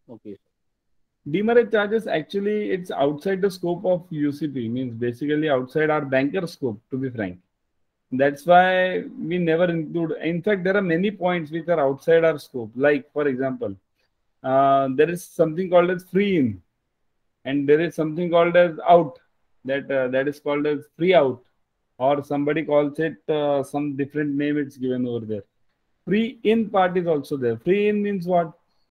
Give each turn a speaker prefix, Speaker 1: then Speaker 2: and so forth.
Speaker 1: Okay.
Speaker 2: Demerit charges actually it's outside the scope of UCP, means basically outside our banker scope, to be frank. That's why we never include. In fact, there are many points which are outside our scope. Like, for example, there is something called as free in, and there is something called as out. That is called as free out, or somebody calls it some different name. It's given over there. Free in part is also there. Free in means what?